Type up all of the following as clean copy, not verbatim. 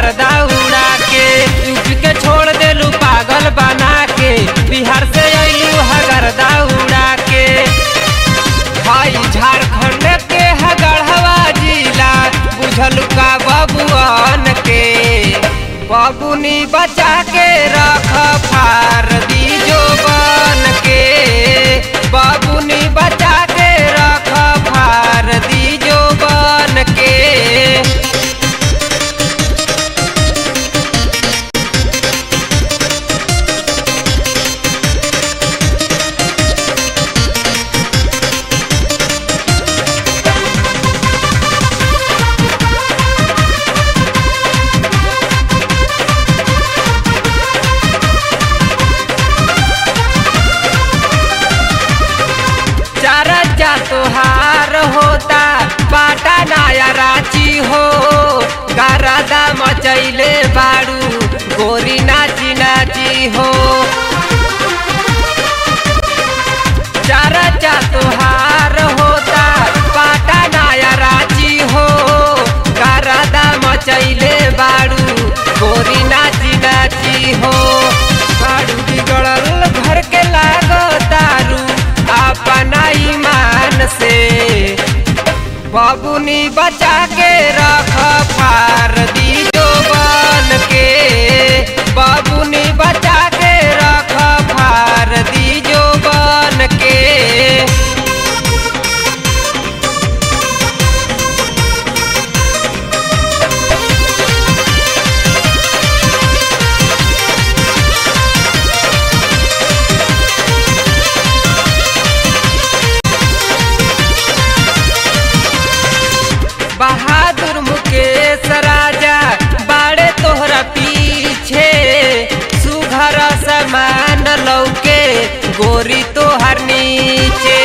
गर्दा उड़ा के। यूपी के छोड़ देलू पागल बना के, बिहार से अइलू गर्दा उड़ा के। भाई झारखंड के गढ़वा जिला बुझलू का बबुआन के। बबुनी बचा के रख फार दी जो बन के। बबुनी बचा के रख फार दी जो बन के। चर्चा तोहार होता बाटा नया रांची हो। गर्दा मचैले बारू गोरी नाची नाची हो। चर्चा तोहार होता बाटा नया रांची हो। गर्दा मचैले बारू गोरी नाची नाची हो। बारू बिगड़ल घर के लागो तारू अपना ईमान से। बबुनी बचा के रख फार दी जो बन के। बबुनी बचा के रख फार दी जो बन के। बहादुर मुकेश राजा बाड़े तोहरा पीछे। सुघर समान लौके गोरी तोहर नीचे।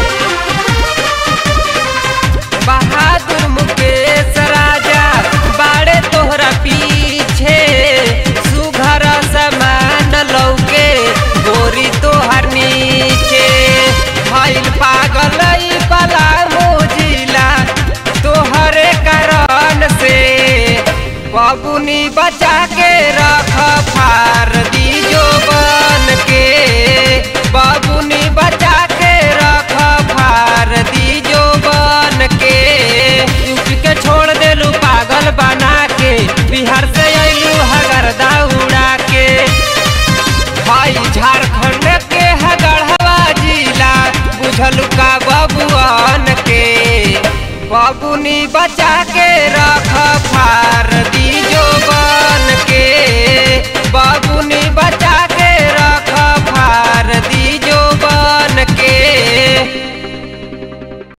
बहादुर मुकेश राजा बाड़े तोहरा पीछे। सुघर समान लौके गोरी तोहर नीचे। भइल पागल बला मुजिला तोहरे कारण से। बबुनी बचा के रख फार दी जो बन के। बबुनी बचा के रख फार दी जो बन के। यूपी के छोड़ देलू पागल बना के, बिहार से अइलू गर्दा उड़ा के। भाई झारखंड के गढ़वा जिला बुझलू का बबुआन के। बबुनी बचा के रख फार दी जो बन